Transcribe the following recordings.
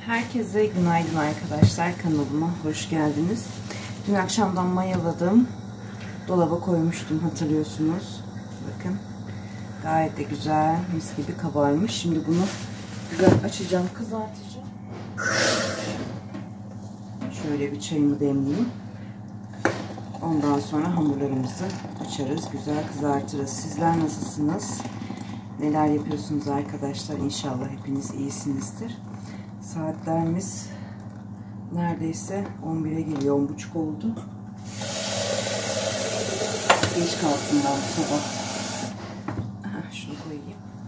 Herkese günaydın arkadaşlar, kanalıma hoş geldiniz. Dün akşamdan mayaladım, dolaba koymuştum, hatırlıyorsunuz. Bakın gayet de güzel, mis gibi kabarmış. Şimdi bunu güzel açacağım, kızartacağım. Şöyle bir çayımı demleyeyim. Ondan sonra hamurlarımızı açarız, güzel kızartırız. Sizler nasılsınız? Neler yapıyorsunuz arkadaşlar? İnşallah hepiniz iyisinizdir. Saatlerimiz neredeyse 11'e geliyor. 10.30 oldu. Geç kalktım ben bu sabah. Şunu koyayım.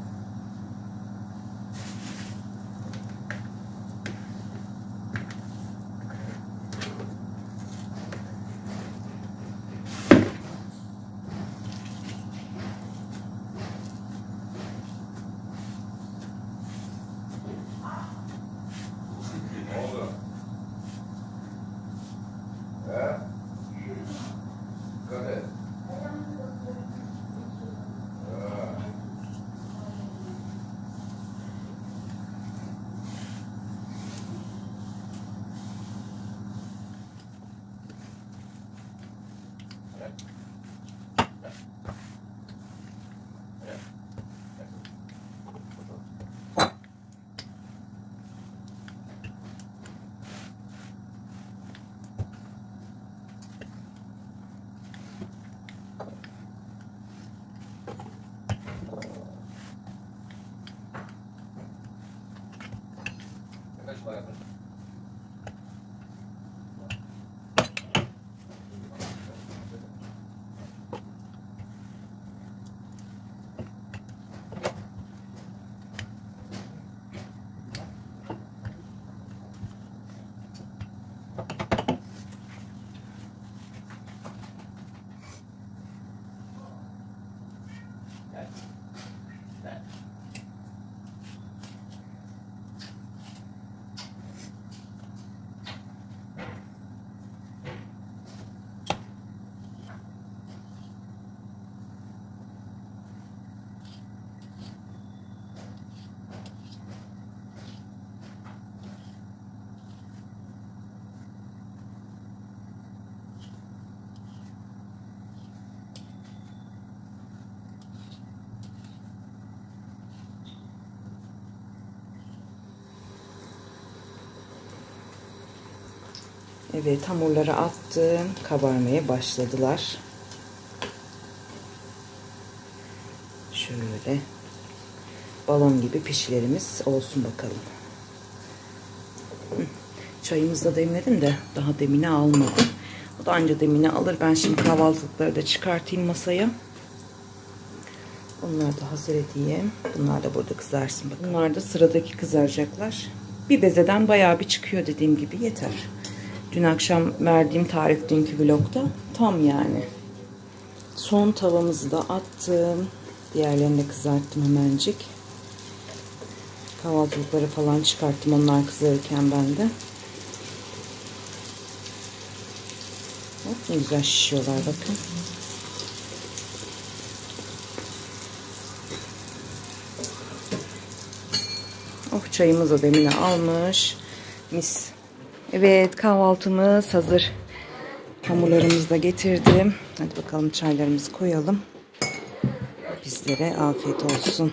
Evet, hamurları attım. Kabarmaya başladılar. Şöyle balon gibi pişilerimiz olsun bakalım. Çayımızı da demledim de daha demini almadım. O da anca demini alır. Ben şimdi kahvaltılıkları da çıkartayım masaya. Onları da hazır edeyim. Bunlar da burada kızarsın bakalım. Bunlar da sıradaki kızaracaklar. Bir bezeden bayağı bir çıkıyor, dediğim gibi yeter. Dün akşam verdiğim tarif dünkü vlogda tam yani. Son tavamızı da attım. Diğerlerini de kızarttım hemencik. Kahvaltılıkları falan çıkarttım onlar kızarırken ben de. Hop, ne güzel şişiyorlar bakın. Oh, çayımız da demini almış. Mis. Evet, kahvaltımız hazır. Hamurlarımızı da getirdim. Hadi bakalım çaylarımızı koyalım. Bizlere afiyet olsun.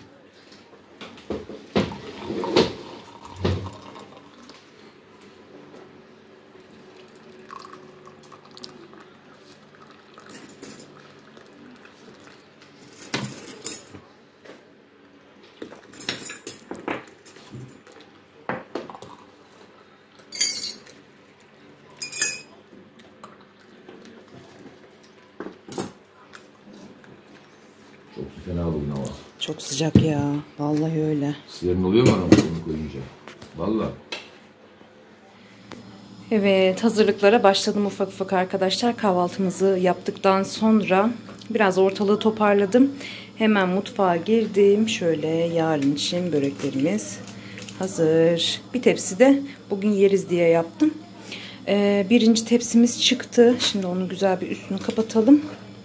Çok fena bugün hava. Çok sıcak ya. Vallahi öyle. Serin oluyor mu aramızda koyunca? Vallahi. Evet, hazırlıklara başladım ufak ufak arkadaşlar. Kahvaltımızı yaptıktan sonra biraz ortalığı toparladım. Hemen mutfağa girdim. Şöyle yarın için böreklerimiz hazır. Bir tepsi de bugün yeriz diye yaptım. Birinci tepsimiz çıktı. Şimdi onu güzel bir üstünü kapatalım.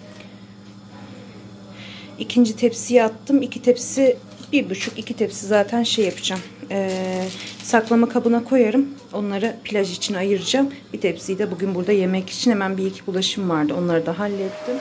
İkinci tepsiye attım. 2 tepsi, 1,5-2 tepsi zaten şey yapacağım. saklama kabına koyarım. Onları plaj için ayıracağım. Bir tepsiyi de bugün burada yemek için. Hemen bir iki bulaşım vardı. Onları da hallettim.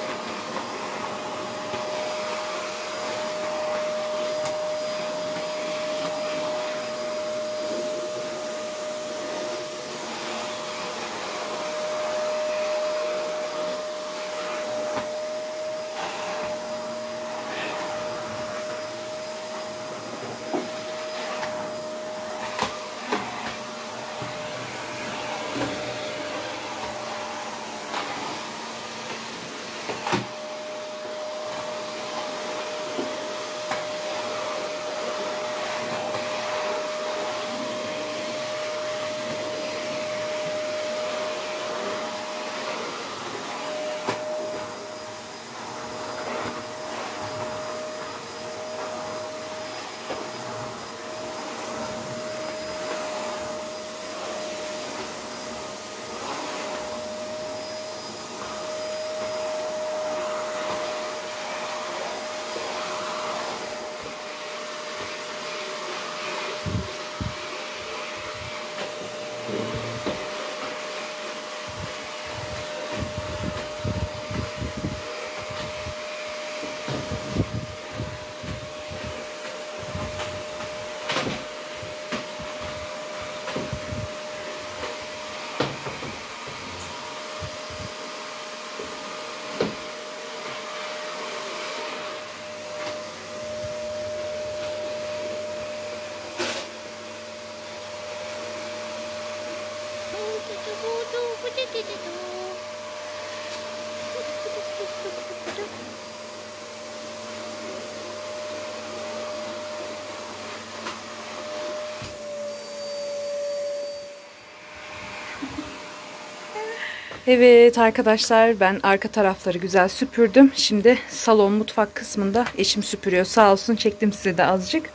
Evet arkadaşlar, ben arka tarafları güzel süpürdüm. Şimdi salon mutfak kısmında eşim süpürüyor. Sağ olsun, çektim size de azıcık.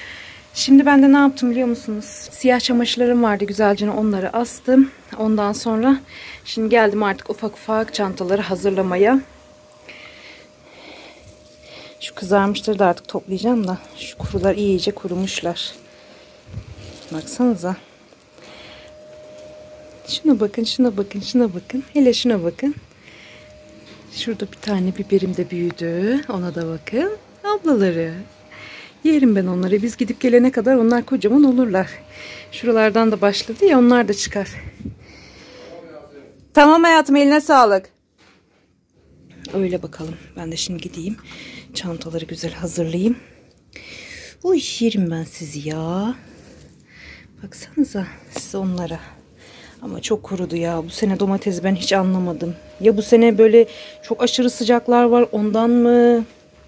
Şimdi ben de ne yaptım biliyor musunuz? Siyah çamaşırlarım vardı, güzelce onları astım. Ondan sonra şimdi geldim artık ufak ufak çantaları hazırlamaya. Şu kızarmışları da artık toplayacağım da şu kurular iyice kurumuşlar. Baksanıza. Şuna bakın, şuna bakın, şuna bakın. Hele şuna bakın. Şurada bir tane biberim de büyüdü. Ona da bakın. Ablaları. Yerim ben onları. Biz gidip gelene kadar onlar kocaman olurlar. Şuralardan da başladı ya, onlar da çıkar. Tamam hayatım, eline sağlık. Öyle bakalım. Ben de şimdi gideyim. Çantaları güzel hazırlayayım. Uy, yerim ben sizi ya. Baksanıza siz onlara. Ama çok kurudu ya. Bu sene domatesi ben hiç anlamadım. Ya bu sene böyle çok aşırı sıcaklar var, ondan mı?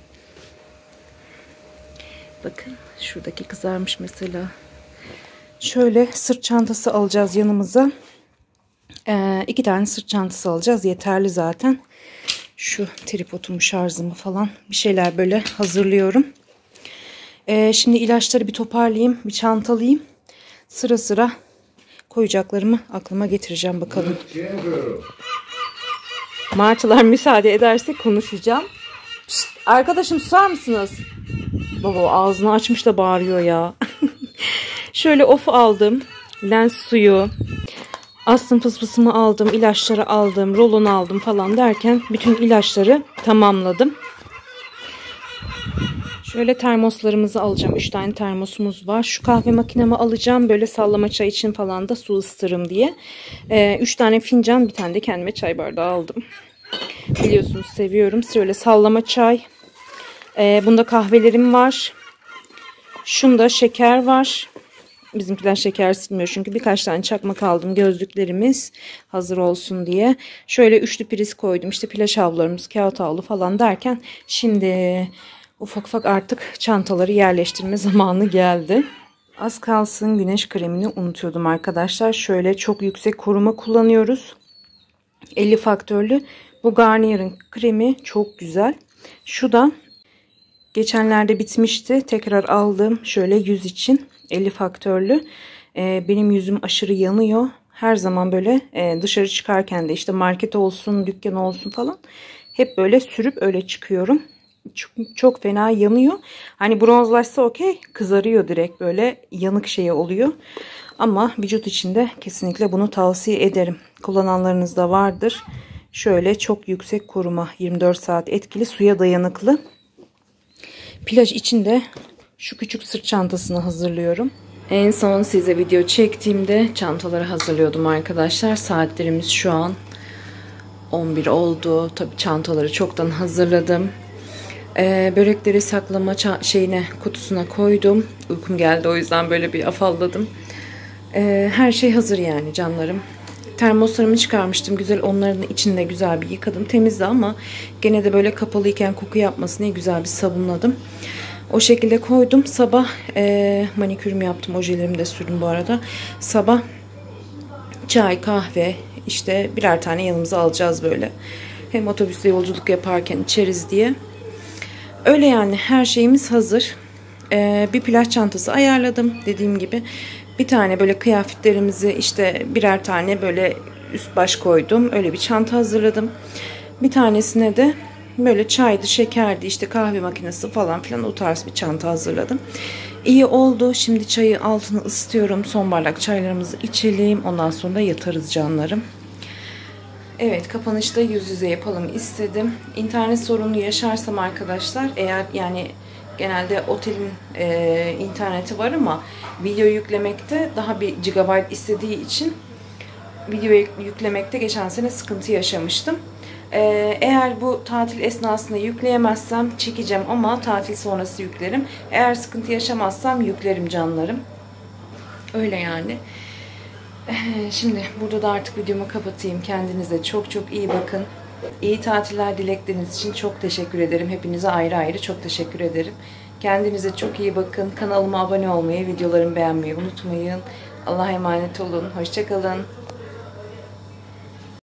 Bakın şuradaki kızarmış mesela. Şöyle sırt çantası alacağız yanımıza. 2 tane sırt çantası alacağız. Yeterli zaten. Şu tripodumu, şarjımı falan bir şeyler böyle hazırlıyorum. Şimdi ilaçları bir toparlayayım. Bir çantalayayım. Sıra sıra koyacaklarımı aklıma getireceğim bakalım. Martılar müsaade ederse konuşacağım. Şişt, arkadaşım susar mısınız? Baba ağzını açmış da bağırıyor ya. Şöyle of aldım. Lens suyu. Astım fısfısımı aldım. İlaçları aldım. Rolonu aldım falan derken bütün ilaçları tamamladım. Şöyle termoslarımızı alacağım. 3 tane termosumuz var. Şu kahve makinemi alacağım. Böyle sallama çay için falan da su ısıtırım diye. 3 tane fincan, bir tane de kendime çay bardağı aldım. Biliyorsunuz seviyorum. Şöyle sallama çay. Bunda kahvelerim var. Şunda şeker var. Bizimkiler şeker silmiyor çünkü birkaç tane çakmak aldım. Gözlüklerimiz hazır olsun diye. Şöyle üçlü priz koydum. İşte plaj havlularımız, kağıt havlu falan derken şimdi ufak ufak artık çantaları yerleştirme zamanı geldi. Az kalsın güneş kremini unutuyordum arkadaşlar. Şöyle çok yüksek koruma kullanıyoruz. 50 faktörlü. Bu Garnier'in kremi çok güzel. Şu da geçenlerde bitmişti. Tekrar aldım. Şöyle yüz için 50 faktörlü. Benim yüzüm aşırı yanıyor. Her zaman böyle dışarı çıkarken de işte market olsun, dükkan olsun falan hep böyle sürüp öyle çıkıyorum. çok, çok fena yanıyor. Hani bronzlaşsa okey, kızarıyor direkt, böyle yanık şey oluyor. Ama vücut için de kesinlikle bunu tavsiye ederim. Kullananlarınız da vardır. Şöyle çok yüksek koruma, 24 saat etkili, suya dayanıklı. Plaj için de şu küçük sırt çantasını hazırlıyorum. En son size video çektiğimde çantaları hazırlıyordum arkadaşlar. Saatlerimiz şu an 11 oldu. Tabii çantaları çoktan hazırladım. Börekleri saklama kutusuna koydum. Uykum geldi, o yüzden böyle bir afalladım. Her şey hazır yani canlarım. Termoslarımı çıkarmıştım. Güzel, onların içinde güzel bir yıkadım. Temizdi ama gene de böyle kapalıyken koku yapmasın diye güzel bir sabunladım. O şekilde koydum. Sabah manikürümü yaptım. Ojelerimi de sürdüm bu arada. Sabah çay, kahve, işte birer tane yanımıza alacağız böyle. Hem otobüste yolculuk yaparken içeriz diye. Öyle yani, her şeyimiz hazır. Bir plaj çantası ayarladım dediğim gibi. Bir tane böyle kıyafetlerimizi, işte birer tane böyle üst baş koydum. Öyle bir çanta hazırladım. Bir tanesine de böyle çaydı, şekerdi, işte kahve makinesi falan filan, o tarz bir çanta hazırladım. İyi oldu. Şimdi çayı altını ısıtıyorum. Son bardak çaylarımızı içelim. Ondan sonra yatarız canlarım. Evet, kapanışta yüz yüze yapalım istedim. İnternet sorunu yaşarsam arkadaşlar, eğer yani genelde otelin interneti var ama video yüklemekte daha bir gigabyte istediği için video yüklemekte geçen sene sıkıntı yaşamıştım. Eğer bu tatil esnasında yükleyemezsem çekeceğim ama tatil sonrası yüklerim. Eğer sıkıntı yaşamazsam yüklerim canlarım. Öyle yani. Şimdi burada da artık videomu kapatayım. Kendinize çok çok iyi bakın. İyi tatiller dilekleriniz için çok teşekkür ederim. Hepinize ayrı ayrı çok teşekkür ederim. Kendinize çok iyi bakın. Kanalıma abone olmayı, videolarımı beğenmeyi unutmayın. Allah'a emanet olun. Hoşça kalın.